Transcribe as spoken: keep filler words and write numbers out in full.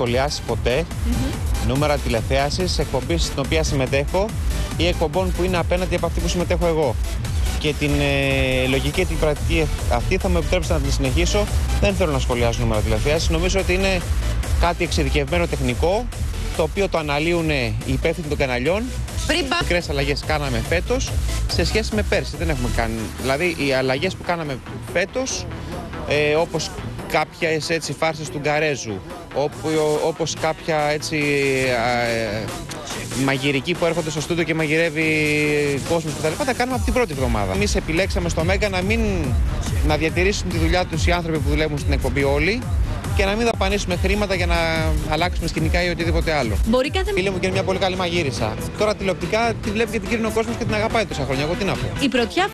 σχολιάσει ποτέ mm-hmm. νούμερα τηλεθέασης, εκπομπής στην οποία συμμετέχω ή εκπομπών που είναι απέναντι από αυτή που συμμετέχω εγώ. Και την ε, λογική και την πρακτική αυτή θα μου επιτρέψει να την συνεχίσω. Δεν θέλω να σχολιάσω νούμερα τηλεθέασης. Νομίζω ότι είναι κάτι εξειδικευμένο τεχνικό, το οποίο το αναλύουν οι υπεύθυνοι των καναλιών. Μικρές αλλαγές κάναμε φέτος σε σχέση με πέρσι. Δεν έχουμε κάνει. Δηλαδή, οι αλλαγές που κάναμε φέτος, ε, όπως κάποιες έτσι φάρσες του Γκαρέζου, όπου, όπως κάποια έτσι ε, μαγειρική που έρχονται στο στούντιο και μαγειρεύει κόσμος κτλ. Τα κάνουμε από την πρώτη εβδομάδα. Εμείς επιλέξαμε στο Μέγκα να, μην, να διατηρήσουν τη δουλειά τους οι άνθρωποι που δουλεύουν στην εκπομπή όλοι και να μην δαπανίσουμε χρήματα για να αλλάξουμε σκηνικά ή οτιδήποτε άλλο. Μπορεί κάθε... Φίλε μου και είναι μια πολύ καλή μαγείρισα. Τώρα τηλεοπτικά τη βλέπει και την κρίνει ο κόσμος και την αγαπάει τόσα χρόνια. Εγώ τι να πω. Η πρωτιά